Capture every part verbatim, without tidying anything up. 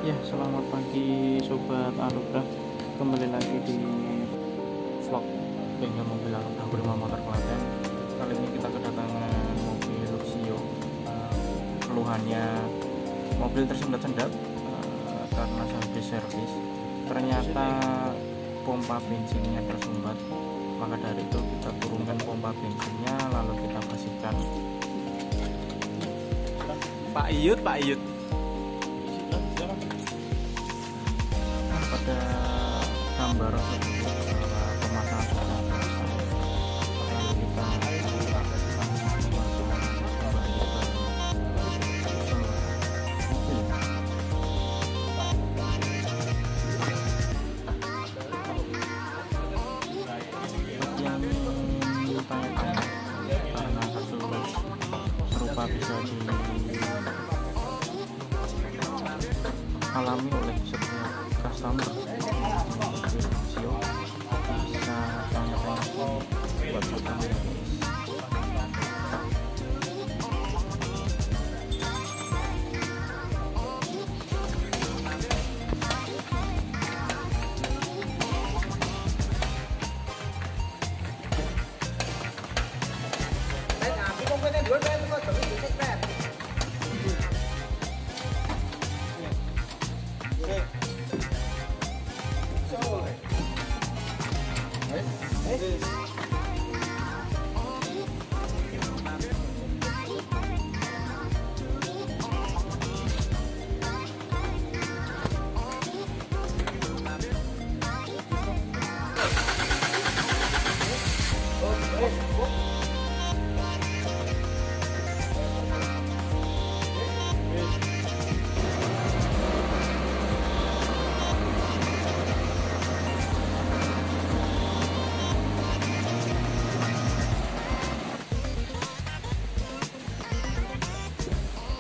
Ya, selamat pagi Sobat Anugrah. Kembali lagi di vlog bengkel mobil Anugrah Prima Motor Klaten. Kali ini kita kedatangan mobil Luxio. uh, Keluhannya mobil tersendat-sendat uh, karena habis servis. Ternyata pompa bensinnya tersumbat. Maka dari itu kita turunkan pompa bensinnya, lalu kita bersihkan. Pak Iyut, Pak Iyut. Pada gambar pemasangan solar lalu kita yang tanya-tanya karena kasus serupa bisa dialami oleh setiap customer. Luxio bisa tanya-tanya buat customer.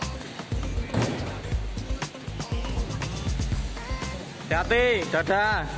Hati-hati, dadah.